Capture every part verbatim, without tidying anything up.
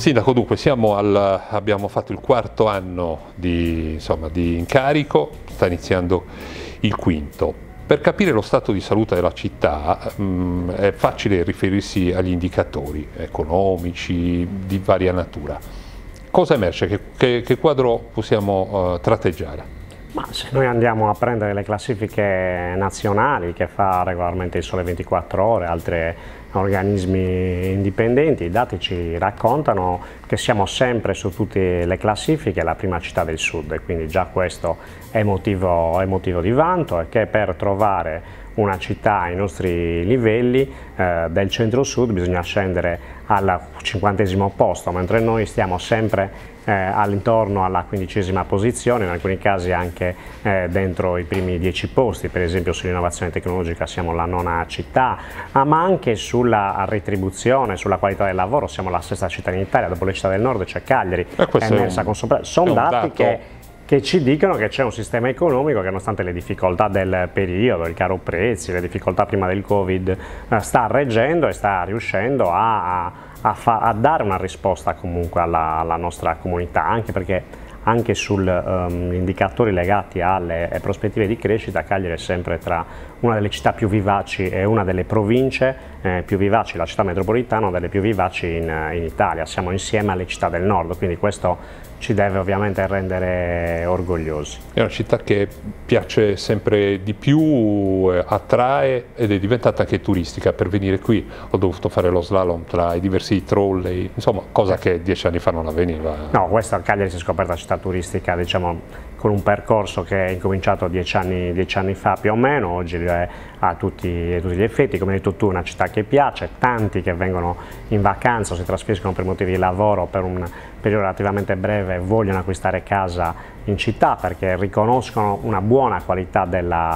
Sindaco, dunque siamo al, abbiamo fatto il quarto anno di, insomma, di incarico, sta iniziando il quinto. Per capire lo stato di salute della città mh, è facile riferirsi agli indicatori economici di varia natura. Cosa emerge? Che, che, che quadro possiamo uh, tratteggiare? Ma se noi andiamo a prendere le classifiche nazionali che fa regolarmente il Sole ventiquattro Ore, altri organismi indipendenti, i dati ci raccontano che siamo sempre su tutte le classifiche la prima città del sud, e quindi già questo è motivo, è motivo di vanto, e che per trovare una città ai nostri livelli eh, del centro-sud bisogna scendere al cinquantesimo posto, mentre noi stiamo sempre eh, all'intorno alla quindicesima posizione, in alcuni casi anche eh, dentro i primi dieci posti. Per esempio sull'innovazione tecnologica siamo la nona città, ah, ma anche sulla retribuzione, sulla qualità del lavoro siamo la sesta città in Italia, dopo le città del nord c'è Cagliari, è emersa con sopra... Sono dati dato... che che ci dicono che c'è un sistema economico che, nonostante le difficoltà del periodo, il caro prezzi, le difficoltà prima del Covid, sta reggendo e sta riuscendo a, a, fa, a dare una risposta comunque alla, alla nostra comunità, anche perché anche sugli um, indicatori legati alle prospettive di crescita Cagliari è sempre tra una delle città più vivaci e una delle province eh, più vivaci, la città metropolitana, una delle più vivaci in, in Italia. Siamo insieme alle città del nord, quindi questo ci deve ovviamente rendere orgogliosi. È una città che piace sempre di più, eh, attrae ed è diventata anche turistica. Per venire qui ho dovuto fare lo slalom tra i diversi trolley, insomma, cosa che dieci anni fa non avveniva. No, questa Cagliari si è scoperta città turistica, diciamo, con un percorso che è incominciato dieci anni, dieci anni fa più o meno, oggi è a tutti, a tutti gli effetti. Come hai detto tu, è una città che piace, tanti che vengono in vacanza o si trasferiscono per motivi di lavoro per un periodo relativamente breve vogliono acquistare casa in città perché riconoscono una buona qualità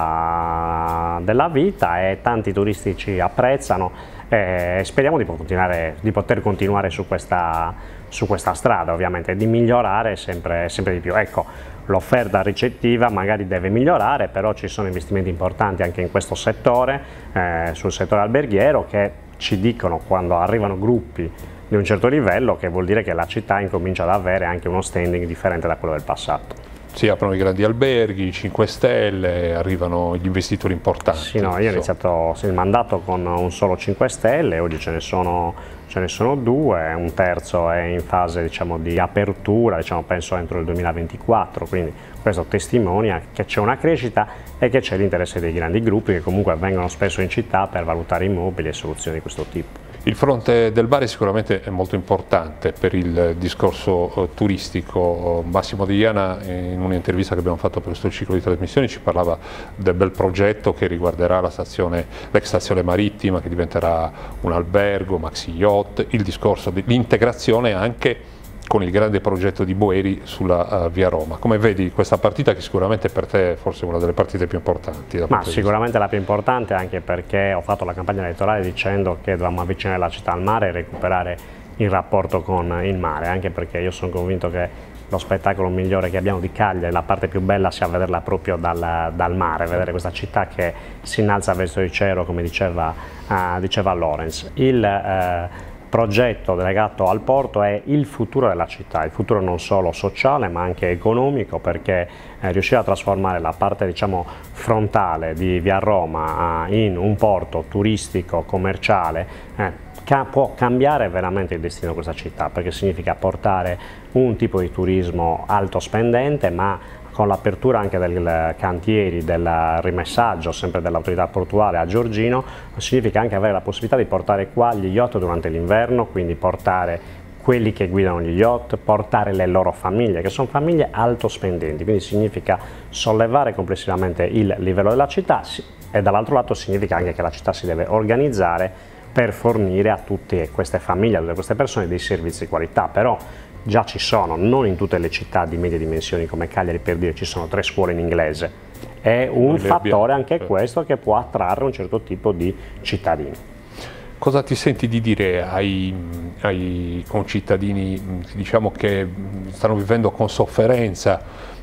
della, della vita, e tanti turisti ci apprezzano, e speriamo di, continuare, di poter continuare su questa, su questa strada, ovviamente, e di migliorare sempre, sempre di più. Ecco, l'offerta ricettiva magari deve migliorare, però ci sono investimenti importanti anche in questo settore, eh, sul settore alberghiero, che ci dicono, quando arrivano gruppi di un certo livello, che vuol dire che la città incomincia ad avere anche uno standing differente da quello del passato. Si aprono i grandi alberghi, i cinque Stelle, arrivano gli investitori importanti. Sì, no, io ho iniziato il mandato con un solo cinque Stelle, oggi ce ne sono, ce ne sono due, un terzo è in fase, diciamo, di apertura, diciamo, penso entro il duemilaventiquattro, quindi questo testimonia che c'è una crescita e che c'è l'interesse dei grandi gruppi che comunque vengono spesso in città per valutare immobili e soluzioni di questo tipo. Il fronte del Bari sicuramente è molto importante per il discorso uh, turistico. Massimo De Iana, in un'intervista che abbiamo fatto per questo ciclo di trasmissioni, ci parlava del bel progetto che riguarderà la stazione, l'ex stazione marittima, che diventerà un albergo, maxi yacht, il discorso dell'integrazione anche con il grande progetto di Boeri sulla uh, via Roma. Come vedi questa partita, che sicuramente per te è forse una delle partite più importanti? Ma sicuramente la più importante, anche perché ho fatto la campagna elettorale dicendo che dovevamo avvicinare la città al mare e recuperare il rapporto con il mare, anche perché io sono convinto che lo spettacolo migliore che abbiamo di Cagliari, la parte più bella, sia vederla proprio dal, dal mare, vedere questa città che si innalza verso il cielo, come diceva, uh, diceva Lorenz. Il, uh, progetto legato al porto è il futuro della città, il futuro non solo sociale ma anche economico, perché eh, riuscire a trasformare la parte, diciamo, frontale di via Roma eh, in un porto turistico, commerciale, eh, ca può cambiare veramente il destino di questa città, perché significa portare un tipo di turismo alto spendente, ma con l'apertura anche dei cantieri, del rimessaggio sempre dell'autorità portuale a Giorgino, significa anche avere la possibilità di portare qua gli yacht durante l'inverno, quindi portare quelli che guidano gli yacht, portare le loro famiglie, che sono famiglie alto spendenti, quindi significa sollevare complessivamente il livello della città, e dall'altro lato significa anche che la città si deve organizzare per fornire a tutte queste famiglie, a tutte queste persone, dei servizi di qualità. Però già ci sono, non in tutte le città di medie dimensioni come Cagliari, per dire, ci sono tre scuole in inglese. È un fattore anche questo che può attrarre un certo tipo di cittadini. Cosa ti senti di dire ai, ai concittadini, diciamo, che stanno vivendo con sofferenza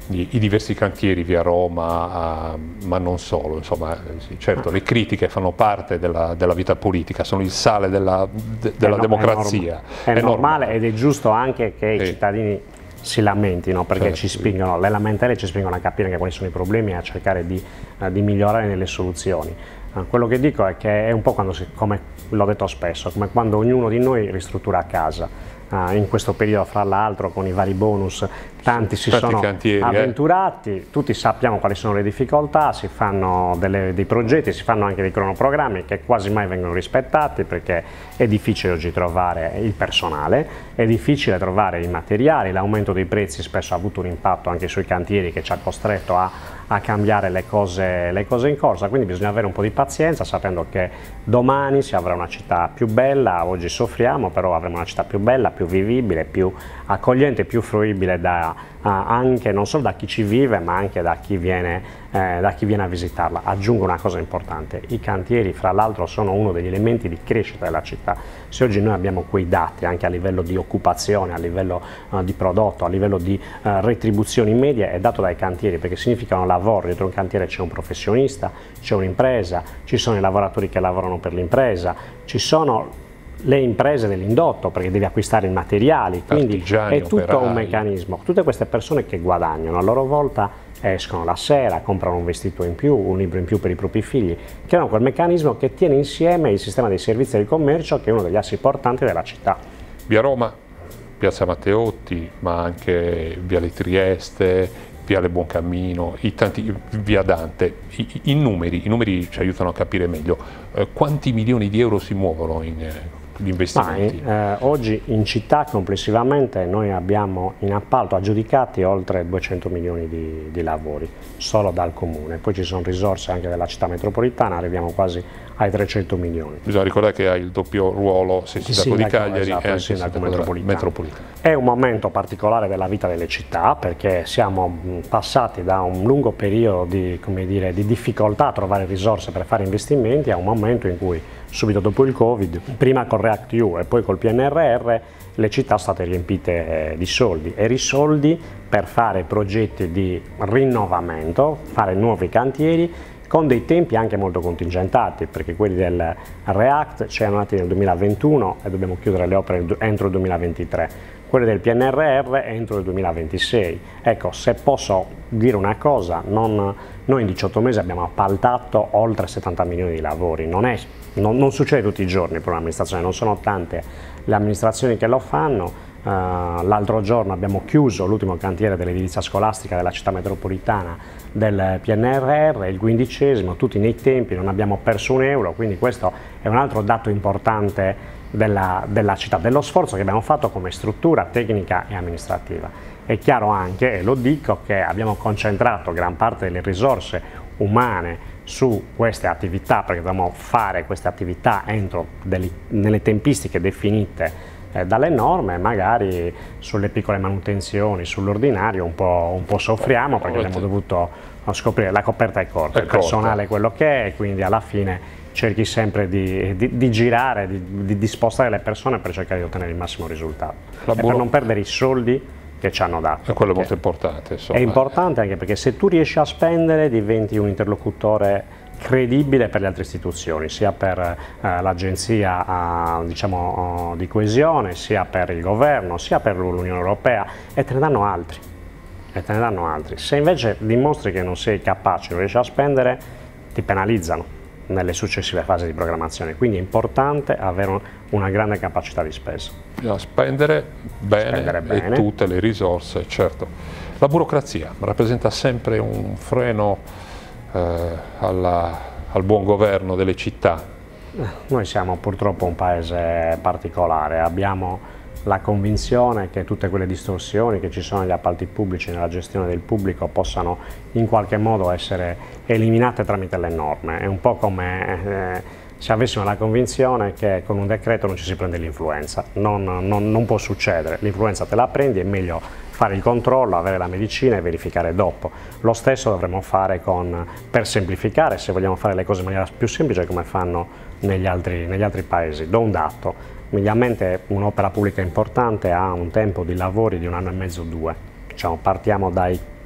i, i diversi cantieri via Roma, uh, ma non solo, insomma, sì, certo le critiche fanno parte della, della vita politica, sono il sale della, de, della è democrazia. È, norm è, è normale, normale ed è giusto anche che i cittadini si lamentino, perché certo, ci spingono, le lamentele ci spingono a capire che quali sono i problemi e a cercare di, uh, di migliorare nelle soluzioni. Uh, quello che dico è che è un po' quando, si, come l'ho detto spesso, come quando ognuno di noi ristruttura a casa. Uh, in questo periodo, fra l'altro, con i vari bonus, tanti si tanti sono cantieri, avventurati, eh. tutti sappiamo quali sono le difficoltà, si fanno delle, dei progetti, si fanno anche dei cronoprogrammi che quasi mai vengono rispettati, perché è difficile oggi trovare il personale, è difficile trovare i materiali, l'aumento dei prezzi spesso ha avuto un impatto anche sui cantieri che ci ha costretto a, a cambiare le cose, le cose in corsa, quindi bisogna avere un po' di pazienza sapendo che domani si avrà una città più bella, oggi soffriamo, però avremo una città più bella, più vivibile, più accogliente, più fruibile da, uh, anche non solo da chi ci vive ma anche da chi viene, eh, da chi viene a visitarla. Aggiungo una cosa importante, i cantieri fra l'altro sono uno degli elementi di crescita della città. Se oggi noi abbiamo quei dati anche a livello di occupazione, a livello uh, di prodotto, a livello di uh, retribuzioni medie, è dato dai cantieri, perché significano lavoro. Dietro un cantiere c'è un professionista, c'è un'impresa, ci sono i lavoratori che lavorano per l'impresa, ci sono le imprese dell'indotto, perché devi acquistare i materiali, quindi è tutto operai. Un meccanismo. Tutte queste persone che guadagnano a loro volta escono la sera, comprano un vestito in più, un libro in più per i propri figli, creano quel meccanismo che tiene insieme il sistema dei servizi e del commercio, che è uno degli assi portanti della città. Via Roma, Piazza Matteotti, ma anche Viale Trieste, Viale Buoncammino, i tanti, via Dante, i, i, numeri, i numeri ci aiutano a capire meglio eh, quanti milioni di euro si muovono in eh, gli investimenti. Ma, eh, oggi in città complessivamente noi abbiamo in appalto aggiudicati oltre duecento milioni di, di lavori solo dal comune, poi ci sono risorse anche della città metropolitana, arriviamo quasi ai trecento milioni. Bisogna ricordare che ha il doppio ruolo sia il sindaco, sindaco di Cagliari, esatto, e anche il sindaco metropolitano. metropolitano. È un momento particolare della vita delle città, perché siamo passati da un lungo periodo di, come dire, di difficoltà a trovare risorse per fare investimenti a un momento in cui subito dopo il Covid, prima col React E U e poi col P N R R, le città sono state riempite di soldi, e i soldi per fare progetti di rinnovamento, fare nuovi cantieri con dei tempi anche molto contingentati, perché quelli del React ci hanno nati nel duemilaventuno e dobbiamo chiudere le opere entro il duemilaventitré, quelli del P N R R entro il duemilaventisei. Ecco, se posso dire una cosa, non, noi in diciotto mesi abbiamo appaltato oltre settanta milioni di lavori, non, è, non, non succede tutti i giorni per un'amministrazione, non sono tante le amministrazioni che lo fanno. Uh, l'altro giorno abbiamo chiuso l'ultimo cantiere dell'edilizia scolastica della città metropolitana del P N R R, il quindicesimo, tutti nei tempi, non abbiamo perso un euro, quindi questo è un altro dato importante della, della città, dello sforzo che abbiamo fatto come struttura tecnica e amministrativa. È chiaro anche, e lo dico, che abbiamo concentrato gran parte delle risorse umane su queste attività, perché dobbiamo fare queste attività entro delle, nelle tempistiche definite dalle norme, magari sulle piccole manutenzioni, sull'ordinario un po', un po' soffriamo, perché abbiamo dovuto scoprire, la coperta è corta, è il personale è quello che è, quindi alla fine cerchi sempre di, di, di girare, di, di spostare le persone per cercare di ottenere il massimo risultato e per non perdere i soldi che ci hanno dato. E quello è molto importante. Insomma. È importante anche perché se tu riesci a spendere diventi un interlocutore credibile per le altre istituzioni, sia per eh, l'agenzia eh, diciamo, oh, di coesione, sia per il governo, sia per l'Unione Europea, e te ne danno altri. E te ne danno altri. Se invece dimostri che non sei capace, non riesci a spendere, ti penalizzano nelle successive fasi di programmazione, quindi è importante avere un, una grande capacità di spesa. Bisogna spendere bene, spendere bene e tutte le risorse, certo. La burocrazia rappresenta sempre un freno Eh, alla, al buon governo delle città. Noi siamo purtroppo un paese particolare, abbiamo la convinzione che tutte quelle distorsioni che ci sono negli appalti pubblici, nella gestione del pubblico, possano in qualche modo essere eliminate tramite le norme. È un po' come eh, se avessimo la convinzione che con un decreto non ci si prende l'influenza. Non, non, non può succedere, l'influenza te la prendi, è meglio fare il controllo, avere la medicina e verificare dopo. Lo stesso dovremmo fare con, per semplificare, se vogliamo fare le cose in maniera più semplice come fanno negli altri, negli altri paesi. Do un dato, mediamente un'opera pubblica importante ha un tempo di lavori di un anno e mezzo, due. Diciamo, partiamo dai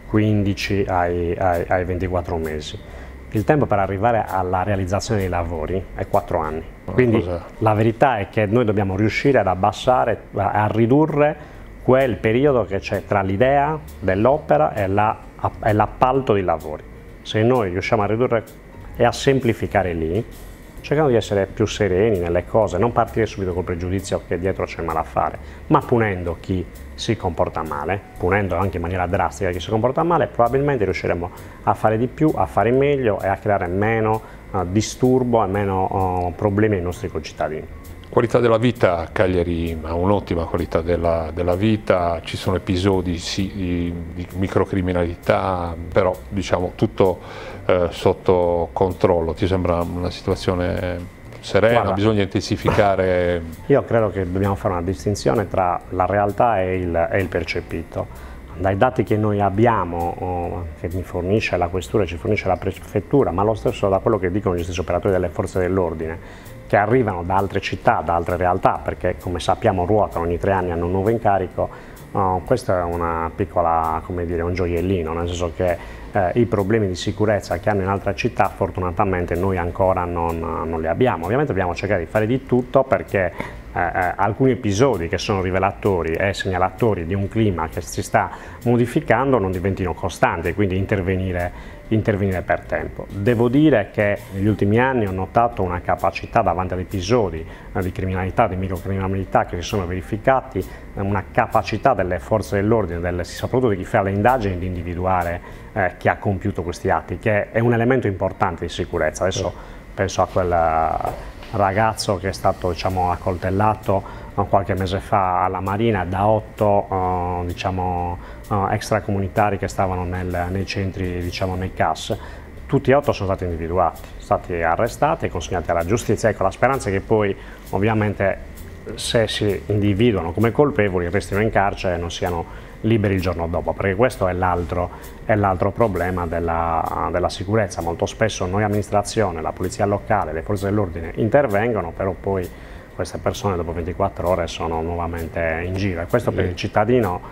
quindici ai, ai, ai ventiquattro mesi. Il tempo per arrivare alla realizzazione dei lavori è quattro anni. Quindi la verità è che noi dobbiamo riuscire ad abbassare, a ridurre quel periodo che c'è tra l'idea dell'opera e l'appalto dei lavori. Se noi riusciamo a ridurre e a semplificare lì, cercando di essere più sereni nelle cose, non partire subito col pregiudizio che dietro c'è malaffare, ma punendo chi si comporta male, punendo anche in maniera drastica chi si comporta male, probabilmente riusciremo a fare di più, a fare meglio e a creare meno uh, disturbo e meno uh, problemi ai nostri concittadini. Qualità della vita, Cagliari ha un'ottima qualità della, della vita, ci sono episodi sì, di, di microcriminalità, però diciamo tutto eh, sotto controllo. Ti sembra una situazione serena? Guarda, bisogna intensificare? Io credo che dobbiamo fare una distinzione tra la realtà e il, e il percepito. Dai dati che noi abbiamo, oh, che mi fornisce la questura, ci fornisce la prefettura, ma lo stesso da quello che dicono gli stessi operatori delle forze dell'ordine, che arrivano da altre città, da altre realtà, perché come sappiamo ruotano ogni tre anni, hanno un nuovo incarico, uh, questo è una piccola, come dire, un gioiellino, nel senso che eh, i problemi di sicurezza che hanno in altre città fortunatamente noi ancora non, non li abbiamo. Ovviamente dobbiamo cercare di fare di tutto perché eh, eh, alcuni episodi che sono rivelatori e segnalatori di un clima che si sta modificando non diventino costanti, quindi intervenire intervenire per tempo. Devo dire che negli ultimi anni ho notato una capacità davanti ad episodi eh, di criminalità, di microcriminalità che si sono verificati, eh, una capacità delle forze dell'ordine, soprattutto di chi fa le indagini, di individuare eh, chi ha compiuto questi atti, che è un elemento importante di sicurezza. Adesso penso a quel ragazzo che è stato, diciamo, accoltellato qualche mese fa alla Marina da otto uh, diciamo, uh, extracomunitari che stavano nel, nei centri, diciamo, nei C A S. Tutti e otto sono stati individuati, stati arrestati e consegnati alla giustizia. Ecco, la speranza è che poi ovviamente se si individuano come colpevoli restino in carcere e non siano liberi il giorno dopo, perché questo è l'altro problema della, della sicurezza. Molto spesso noi amministrazione, la polizia locale, le forze dell'ordine intervengono, però poi queste persone dopo ventiquattro ore sono nuovamente in giro e questo per il cittadino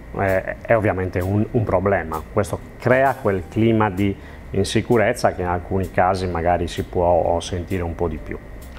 è, è ovviamente un, un problema. Questo crea quel clima di insicurezza che in alcuni casi magari si può sentire un po' di più.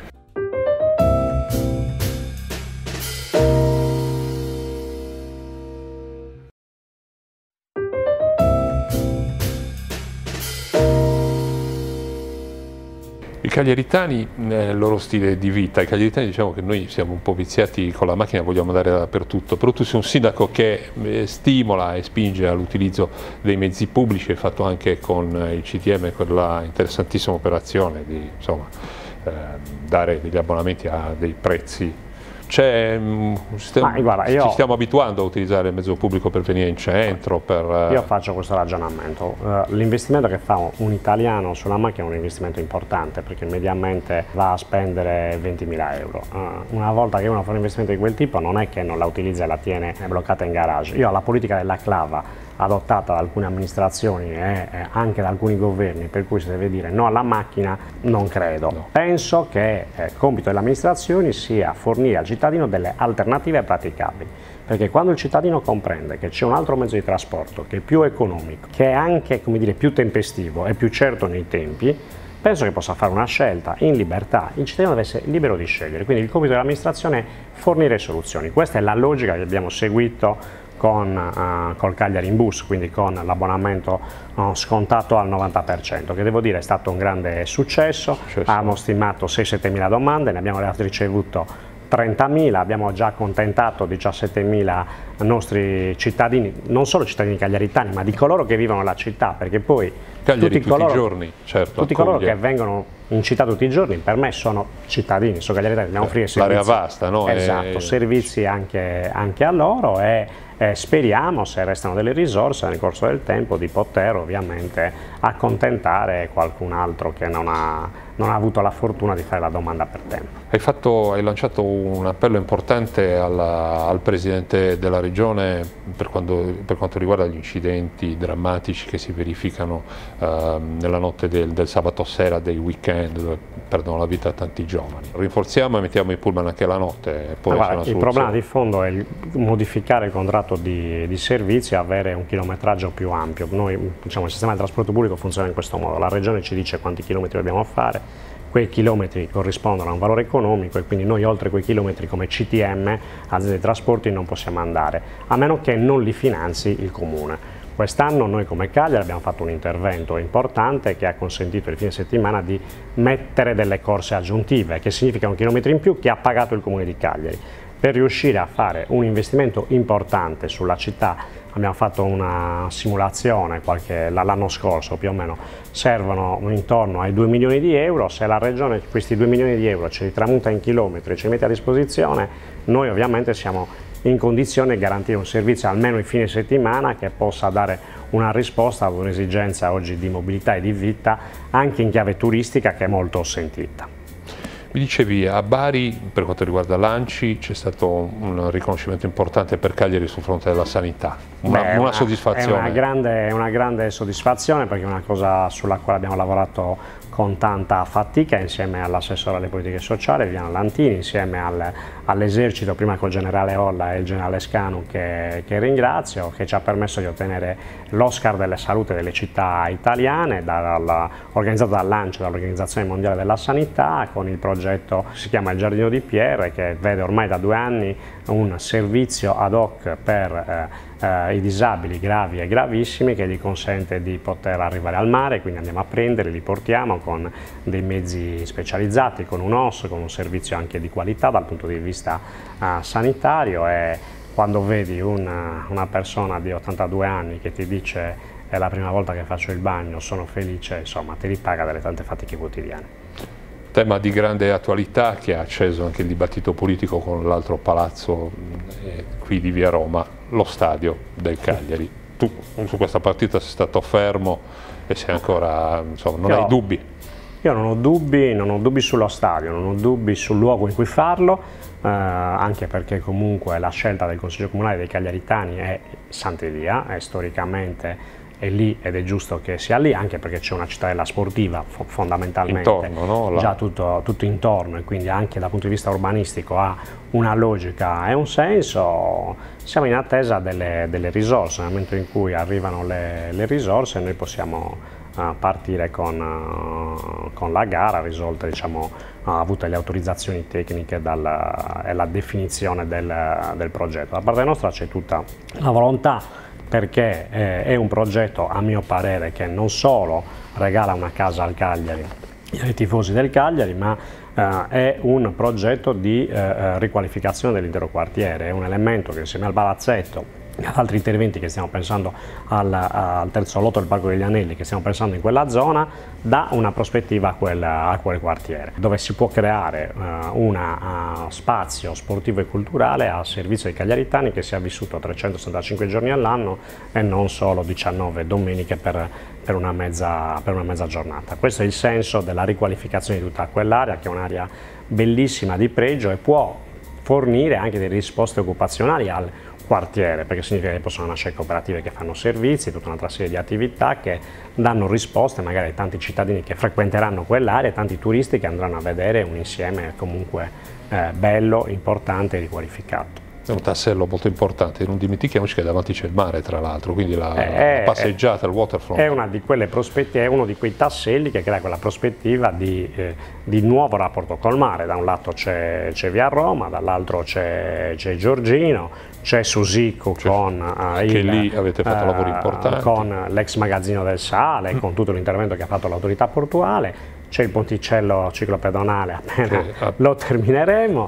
I cagliaritani nel loro stile di vita, i cagliaritani diciamo che noi siamo un po' viziati con la macchina, vogliamo andare dappertutto, però tu sei un sindaco che stimola e spinge all'utilizzo dei mezzi pubblici, hai fatto anche con il C T M quella interessantissima operazione di insomma, eh, dare degli abbonamenti a dei prezzi. Cioè, stiamo, guarda, io, ci stiamo abituando a utilizzare il mezzo pubblico per venire in centro? Per... Io faccio questo ragionamento. Uh, l'investimento che fa un italiano sulla macchina è un investimento importante perché mediamente va a spendere ventimila euro. Uh, una volta che uno fa un investimento di quel tipo non è che non la utilizza e la tiene bloccata in garage. Io la politica della clava adottata da alcune amministrazioni e anche da alcuni governi, per cui si deve dire no alla macchina, non credo. No. Penso che eh, compito delle amministrazioni sia fornire al cittadino delle alternative praticabili, perché quando il cittadino comprende che c'è un altro mezzo di trasporto che è più economico, che è anche, come dire, più tempestivo e più certo nei tempi, penso che possa fare una scelta in libertà. Il cittadino deve essere libero di scegliere, quindi il compito dell'amministrazione è fornire soluzioni. Questa è la logica che abbiamo seguito con uh, col Cagliari in bus, quindi con l'abbonamento uh, scontato al novanta per cento, che devo dire è stato un grande successo. Abbiamo stimato sei sette mila domande, ne abbiamo ricevuto trentamila, abbiamo già accontentato diciassettemila nostri cittadini, non solo cittadini cagliaritani, ma di coloro che vivono la città, perché poi Cagliari tutti, tutti coloro, i giorni, certo, tutti coloro che vengono in città tutti i giorni, per me sono cittadini, sono cagliaritani, dobbiamo offrire servizi. L'area vasta, no? Esatto, è... servizi anche, anche a loro e eh, speriamo, se restano delle risorse nel corso del tempo, di poter ovviamente accontentare qualcun altro che non ha, non ha avuto la fortuna di fare la domanda per tempo. Hai, fatto, hai lanciato un appello importante alla, al Presidente della Regione per, quando, per quanto riguarda gli incidenti drammatici che si verificano eh, nella notte del, del sabato sera, dei weekend, dove perdono la vita tanti giovani. Rinforziamo e mettiamo i pullman anche la notte. E poi guarda, il problema di fondo è il modificare il contratto fatto di, di servizi avere un chilometraggio più ampio. Noi, diciamo, il sistema di trasporto pubblico funziona in questo modo: la regione ci dice quanti chilometri dobbiamo fare, quei chilometri corrispondono a un valore economico e quindi noi oltre quei chilometri come C T M, aziende di trasporti, non possiamo andare, a meno che non li finanzi il comune. Quest'anno noi come Cagliari abbiamo fatto un intervento importante che ha consentito il fine settimana di mettere delle corse aggiuntive, che significa un chilometro in più che ha pagato il comune di Cagliari. Per riuscire a fare un investimento importante sulla città abbiamo fatto una simulazione l'anno scorso, più o meno servono intorno ai due milioni di euro. Se la regione questi due milioni di euro ce li tramuta in chilometri e ce li mette a disposizione, noi ovviamente siamo in condizione di garantire un servizio almeno il fine settimana che possa dare una risposta ad un'esigenza oggi di mobilità e di vita anche in chiave turistica, che è molto sentita. Mi dicevi, a Bari, per quanto riguarda l'ANCI, c'è stato un riconoscimento importante per Cagliari sul fronte della sanità, una, Beh, una soddisfazione. È una, grande, è una grande soddisfazione, perché è una cosa sulla quale abbiamo lavorato con tanta fatica insieme all'assessore alle politiche sociali Viviana Lantini, insieme al, all'esercito, prima col generale Olla e il generale Scanu, che, che ringrazio, che ci ha permesso di ottenere l'Oscar delle salute delle città italiane, dalla, organizzato dall'ANCI, dall'Organizzazione Mondiale della Sanità, con il progetto che si chiama Il Giardino di Pierre, che vede ormai da due anni un servizio ad hoc per eh, eh, i disabili gravi e gravissimi, che gli consente di poter arrivare al mare, quindi andiamo a prenderli, li portiamo con dei mezzi specializzati, con un O S, con un servizio anche di qualità dal punto di vista eh, sanitario. E quando vedi una, una persona di ottantadue anni che ti dice è la prima volta che faccio il bagno, sono felice, insomma, ti ripaga delle tante fatiche quotidiane. Tema di grande attualità che ha acceso anche il dibattito politico con l'altro palazzo eh, qui di via Roma, lo stadio del Cagliari. Tu su questa partita sei stato fermo e sei ancora, insomma, non io, hai dubbi? Io non ho dubbi, non ho dubbi sullo stadio, non ho dubbi sul luogo in cui farlo, eh, anche perché comunque la scelta del Consiglio Comunale dei Cagliaritani è Sant'Elia, è storicamente è lì ed è giusto che sia lì, anche perché c'è una cittadella sportiva fondamentalmente intorno, no? La... già tutto, tutto intorno, e quindi anche dal punto di vista urbanistico ha una logica e un senso. Siamo in attesa delle, delle risorse. Nel momento in cui arrivano le, le risorse noi possiamo uh, partire con, uh, con la gara risolta, diciamo, uh, avute le autorizzazioni tecniche dal, e la definizione del, del progetto. Da parte nostra c'è tutta la volontà, perché eh, è un progetto, a mio parere, che non solo regala una casa al Cagliari e ai tifosi del Cagliari, ma eh, è un progetto di eh, riqualificazione dell'intero quartiere. È un elemento che, insieme al palazzetto e ad altri interventi che stiamo pensando al, al terzo lotto del Parco degli Anelli, che stiamo pensando in quella zona, dà una prospettiva a quel, a quel quartiere, dove si può creare uh, un uh, spazio sportivo e culturale a servizio dei cagliaritani, che sia vissuto trecentosessantacinque giorni all'anno e non solo diciannove domeniche per, per, una mezza, per una mezza giornata. Questo è il senso della riqualificazione di tutta quell'area, che è un'area bellissima, di pregio, e può fornire anche delle risposte occupazionali al quartiere, perché significa che possono nascere cooperative che fanno servizi, tutta un'altra serie di attività che danno risposte magari ai tanti cittadini che frequenteranno quell'area, tanti turisti che andranno a vedere un insieme comunque eh, bello, importante e riqualificato. È un tassello molto importante, non dimentichiamoci che davanti c'è il mare, tra l'altro, quindi la, è, la passeggiata, il waterfront. È una di quelle prospettive, è uno di quei tasselli che crea quella prospettiva di, eh, di nuovo rapporto col mare. Da un lato c'è via Roma, dall'altro c'è Giorgino, c'è Susico con uh, che il, lì avete fatto uh, lavori importanti, con l'ex magazzino del Sale, mm. con tutto l'intervento che ha fatto l'autorità portuale. C'è il ponticello ciclopedonale, appena okay. lo termineremo,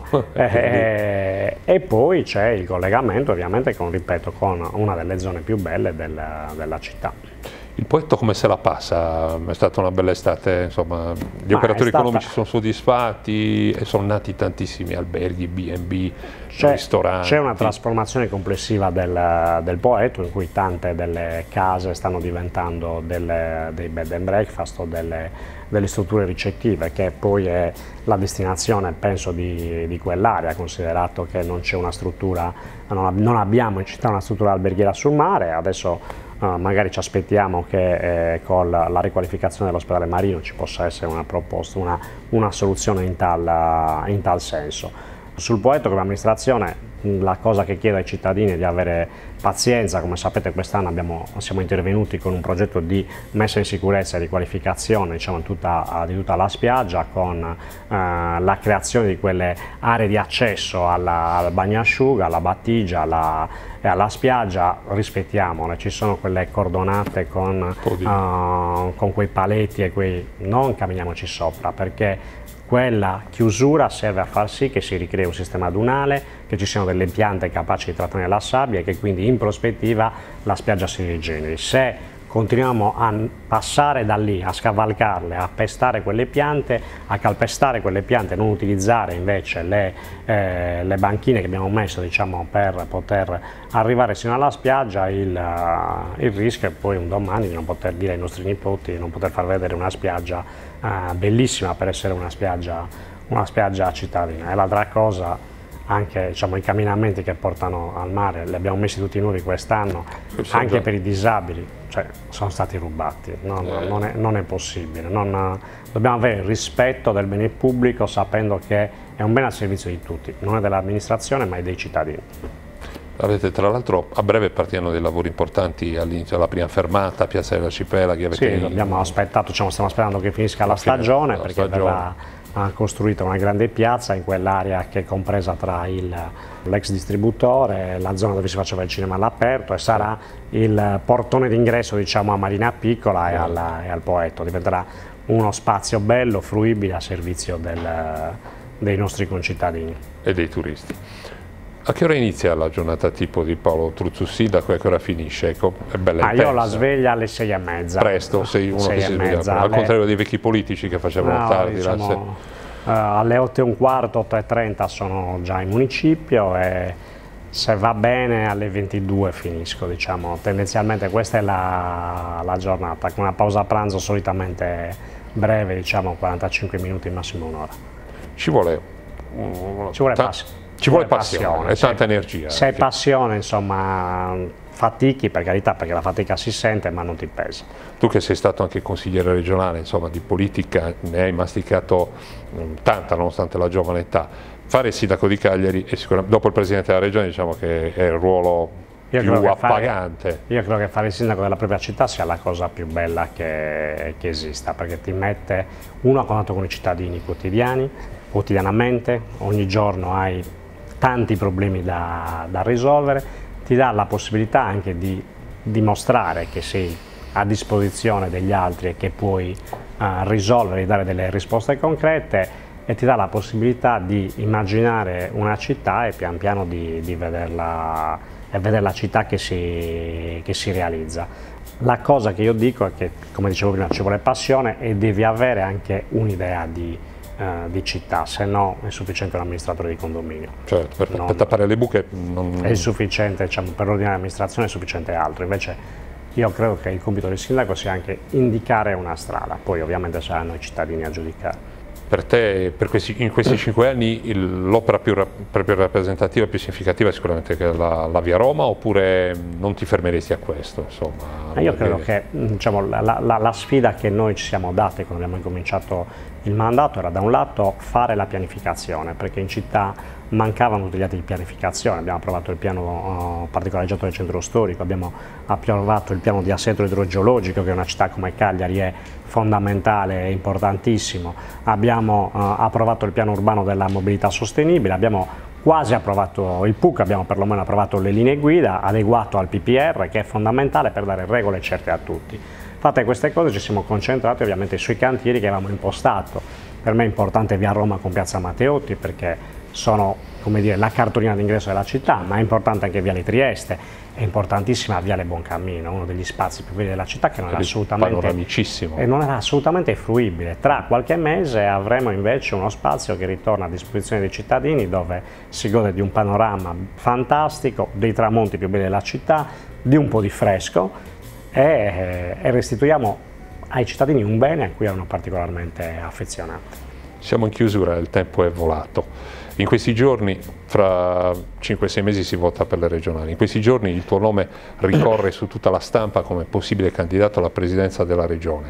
e, e poi c'è il collegamento ovviamente con, ripeto, con una delle zone più belle del, della città. Il Poetto come se la passa? È stata una bella estate, insomma, gli Ma operatori stata... economici sono soddisfatti e sono nati tantissimi alberghi, B and B, ristoranti. C'è una trasformazione complessiva del, del Poetto, in cui tante delle case stanno diventando delle, dei bed and breakfast o delle, delle strutture ricettive, che poi è la destinazione, penso, di, di quell'area, considerato che non c'è una struttura, non, non abbiamo in città una struttura alberghiera sul mare. Adesso Uh, magari ci aspettiamo che eh, con la, la riqualificazione dell'ospedale marino ci possa essere una proposta, una, una soluzione in tal, in tal senso. Sul Poetto come amministrazione la cosa che chiedo ai cittadini è di avere pazienza. Come sapete quest'anno siamo intervenuti con un progetto di messa in sicurezza e di qualificazione, diciamo, in tutta, di tutta la spiaggia, con eh, la creazione di quelle aree di accesso alla, al bagnasciuga, alla battigia alla, e alla spiaggia. Rispettiamole, ci sono quelle cordonate con, uh, con quei paletti e quei... non camminiamoci sopra, perché quella chiusura serve a far sì che si ricrei un sistema dunale, che ci siano delle piante capaci di trattenere la sabbia e che quindi in prospettiva la spiaggia si rigeneri. Se continuiamo a passare da lì, a scavalcarle, a pestare quelle piante, a calpestare quelle piante e non utilizzare invece le, eh, le banchine che abbiamo messo, diciamo, per poter arrivare sino alla spiaggia, il, uh, il rischio è poi un domani di non poter dire ai nostri nipoti, di non poter far vedere una spiaggia uh, bellissima per essere una spiaggia, una spiaggia cittadina. E l'altra cosa, anche, diciamo, i camminamenti che portano al mare li abbiamo messi tutti nuovi quest'anno, anche per i disabili, cioè, sono stati rubati, non, eh. non, è, non è possibile. Non, dobbiamo avere il rispetto del bene pubblico sapendo che è un bene al servizio di tutti, non è dell'amministrazione ma è dei cittadini. Avete tra l'altro a breve partiranno dei lavori importanti all'inizio della prima fermata, Piazza dell'Arcipelaghi. Avete... Sì, abbiamo aspettato, diciamo, stiamo aspettando che finisca la stagione, la perché stagione. verrà ha costruito una grande piazza in quell'area che è compresa tra l'ex distributore, la zona dove si faceva il cinema all'aperto, e sarà il portone d'ingresso, diciamo, a Marina Piccola e, alla, e al Poetto. Diventerà uno spazio bello, fruibile, a servizio del, dei nostri concittadini. E dei turisti. A che ora inizia la giornata tipo di Paolo Truzzussida? A che ora finisce? Ecco, è bella ah, io ho la sveglia alle sei e mezza. Presto, sei uno sei che si sveglia, al contrario dei vecchi politici che facevano no, tardi. Diciamo, uh, alle otto e un quarto, otto e trenta sono già in municipio e se va bene alle ventidue finisco, diciamo. Tendenzialmente questa è la, la giornata, con una pausa pranzo solitamente breve, diciamo quarantacinque minuti, massimo un'ora. Ci vuole, Ci vuole passione. Ci vuole passione, e tanta energia. Se hai passione, insomma, fatichi, per carità, perché la fatica si sente, ma non ti pesa. Tu che sei stato anche consigliere regionale, insomma, di politica, ne hai masticato mh, tanta, nonostante la giovane età. Fare il sindaco di Cagliari, e sicuramente dopo il presidente della regione, diciamo che è il ruolo io più appagante. Fare, io credo che fare il sindaco della propria città sia la cosa più bella che, che esista, perché ti mette uno a contatto con i cittadini quotidiani, quotidianamente, ogni giorno hai tanti problemi da, da risolvere, ti dà la possibilità anche di dimostrare che sei a disposizione degli altri e che puoi uh, risolvere e dare delle risposte concrete, e ti dà la possibilità di immaginare una città e pian piano di, di vederla, e vedere la città che si, che si realizza. La cosa che io dico è che, come dicevo prima, ci vuole passione e devi avere anche un'idea di Uh, di città, se no è sufficiente un amministratore di condominio. Certo, per, non, per tappare le buche non... è sufficiente, diciamo, per l'ordine dell'amministrazione è sufficiente altro. Invece io credo che il compito del sindaco sia anche indicare una strada, poi ovviamente saranno i cittadini a giudicare. Per te, per questi, in questi cinque anni, l'opera più, più rappresentativa, più significativa è sicuramente la, la Via Roma, oppure non ti fermeresti a questo? Insomma, io credo che, diciamo, la, la, la sfida che noi ci siamo dati quando abbiamo incominciato il mandato era, da un lato, fare la pianificazione, perché in città mancavano tutti gli atti di pianificazione. Abbiamo approvato il piano uh, particolareggiato del centro storico, abbiamo approvato il piano di assetto idrogeologico, che in una città come Cagliari è fondamentale e importantissimo, abbiamo uh, approvato il piano urbano della mobilità sostenibile, abbiamo quasi approvato il P U C, abbiamo perlomeno approvato le linee guida, adeguato al P P R, che è fondamentale per dare regole certe a tutti. Fatte queste cose ci siamo concentrati ovviamente sui cantieri che avevamo impostato. Per me è importante Via Roma con Piazza Matteotti, perché sono, come dire, la cartolina d'ingresso della città, ma è importante anche Viale Trieste, è importantissima Viale Buoncammino, uno degli spazi più belli della città che non era assolutamente, e non era assolutamente fruibile. Tra qualche mese avremo invece uno spazio che ritorna a disposizione dei cittadini, dove si gode di un panorama fantastico, dei tramonti più belli della città, di un po' di fresco, e, e restituiamo ai cittadini un bene a cui erano particolarmente affezionati. Siamo in chiusura, il tempo è volato. In questi giorni, fra cinque sei mesi si vota per le regionali, in questi giorni il tuo nome ricorre su tutta la stampa come possibile candidato alla presidenza della regione.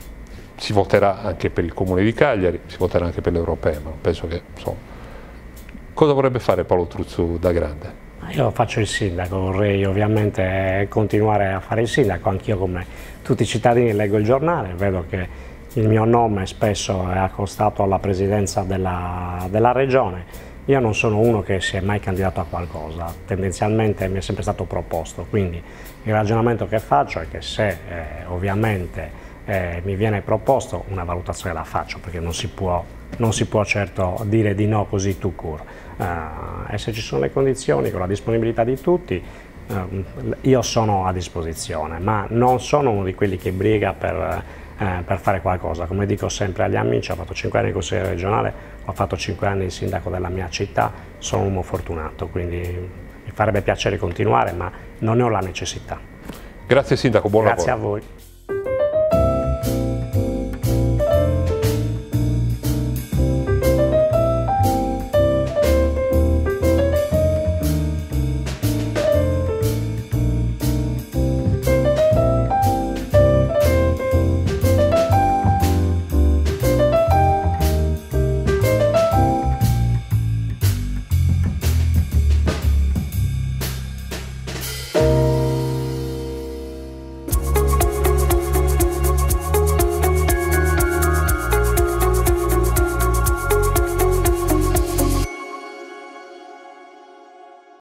Si voterà anche per il Comune di Cagliari, si voterà anche per le europee, ma penso che, insomma, Cosa vorrebbe fare Paolo Truzzu da grande? Io faccio il sindaco, vorrei ovviamente continuare a fare il sindaco, anch'io come tutti i cittadini leggo il giornale, vedo che il mio nome spesso è accostato alla presidenza della, della regione. Io non sono uno che si è mai candidato a qualcosa, tendenzialmente mi è sempre stato proposto, quindi il ragionamento che faccio è che se eh, ovviamente eh, mi viene proposto una valutazione la faccio, perché non si può, non si può certo dire di no così tout court. Uh, e se ci sono le condizioni, con la disponibilità di tutti, uh, io sono a disposizione, ma non sono uno di quelli che briga per, uh, per fare qualcosa. Come dico sempre agli amici, ho fatto cinque anni di consigliere regionale, ho fatto cinque anni di sindaco della mia città, sono un uomo fortunato, quindi mi farebbe piacere continuare, ma non ne ho la necessità. Grazie Sindaco, buon lavoro. Grazie a voi.